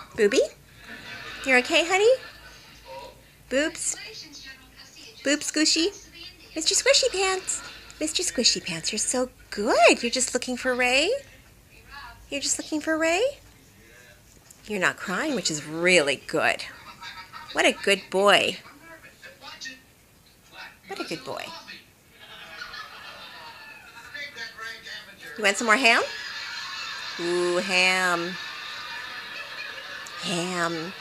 Booby? You're okay, honey? Boobs? Boob Squishy? Mr. Squishy Pants? Mr. Squishy Pants, you're so good. You're just looking for Ray? You're just looking for Ray? You're not crying, which is really good. What a good boy. What a good boy. You want some more ham? Ooh, ham. Ham.